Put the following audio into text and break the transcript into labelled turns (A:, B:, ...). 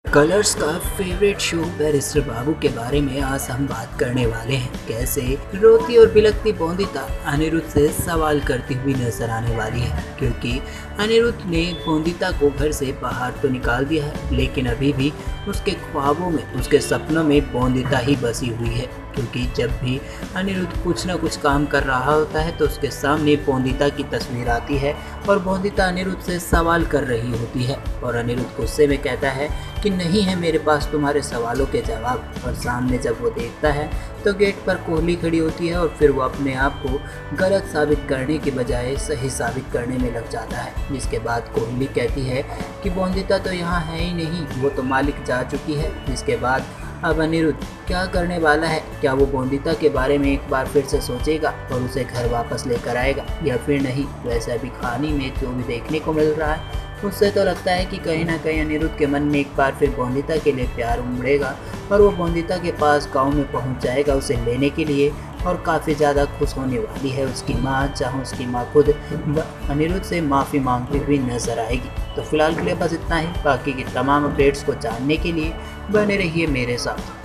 A: Colours का favourite show barrister बाबू के बारे में आज हम बात करने वाले हैं। कैसे रोती और बिलखती बोंदिता अनिरुद्ध से सवाल करती हुई नजर आने वाली है, क्योंकि अनिरुद्ध ने बोंदिता को घर से बाहर तो निकाल दिया है, लेकिन अभी भी उसके ख्वाबों में, उसके सपनों में बोंदिता ही बसी हुई है। क्योंकि जब भी अनिरुद्ध कुछ ना कुछ काम कर रहा होता है तो उसके सामने बोंदिता की तस्वीर आती है और बोंदिता अनिरुद्ध से सवाल कर रही होती है और अनिरुद्ध गुस्से में कहता है कि नहीं है मेरे पास तुम्हारे सवालों के जवाब। और सामने जब वो देखता है तो गेट पर कोहली खड़ी होती है और फिर वो अपने आप को गलत साबित करने के बजाय सही साबित करने में लग जाता है। जिसके बाद कोहली कहती है कि बोंदिता तो यहाँ है ही नहीं, वो तो मालिक जा चुकी है। जिसके बाद अब अनिरुद्ध क्या करने वाला है? क्या वो बोंदिता के बारे में एक बार फिर से सोचेगा और उसे घर वापस लेकर आएगा या फिर नहीं? वैसे अभी कहानी में जो भी देखने को मिल रहा है उससे तो लगता है कि कहीं ना कहीं अनिरुद्ध के मन में एक बार फिर बोंदिता के लिए प्यार उमड़ेगा और वो बोंदिता के पास गांव में पहुंच जाएगा उसे लेने के लिए, और काफ़ी ज़्यादा खुश होने वाली है उसकी माँ, जहाँ उसकी माँ खुद अनिरुद्ध से माफ़ी मांगती हुई नजर आएगी। तो फिलहाल के लिए बस इतना ही। बाकी की तमाम अपडेट्स को जानने के लिए बने रहिए मेरे साथ।